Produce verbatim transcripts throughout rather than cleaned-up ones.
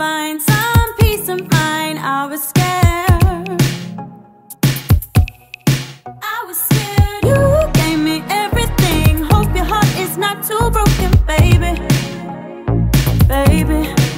find some peace of mind. I was scared, I was scared. You gave me everything. Hope your heart is not too broken, baby, baby.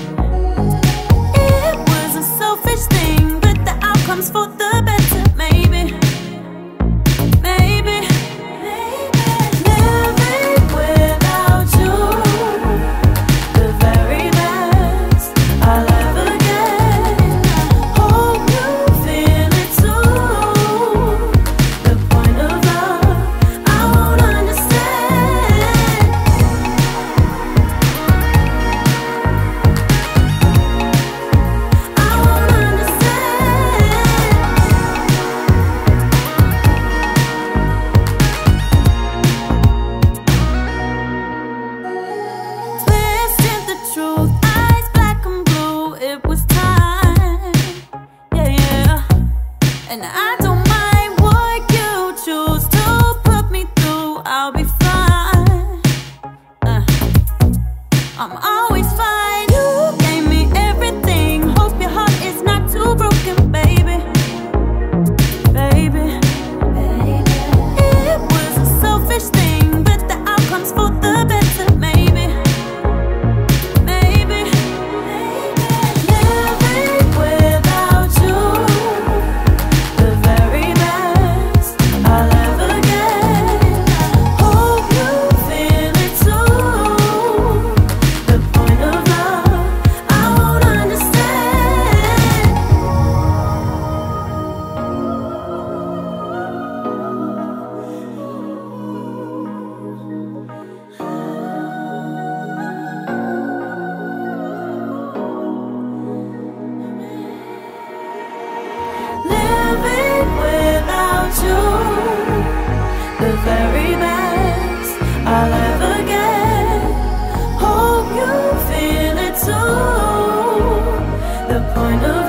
It was a selfish thing, but the outcome's for the better, maybe, maybe, maybe. Living without you, the very best I'll ever get. Hope you feel it too. The point of love I won't understand. I won't understand. Twisted the truth, eyes black and blue. It was time, yeah, yeah. And I don't mind what you choose to put me through. I'll be fine. Uh, I'm always fine. You gave me everything. Hope your heart is not too broken, baby, baby, baby. It was a selfish thing, but the outcome's for the better, maybe, maybe, maybe. Living without you, the very best I'll ever get. Hope you feel it too. The point of love I won't understand. Living without you, the very best I'll ever get. Hope you feel it too. The point of